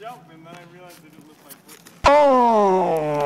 jump, and then I realized I didn't lift my foot. Oh!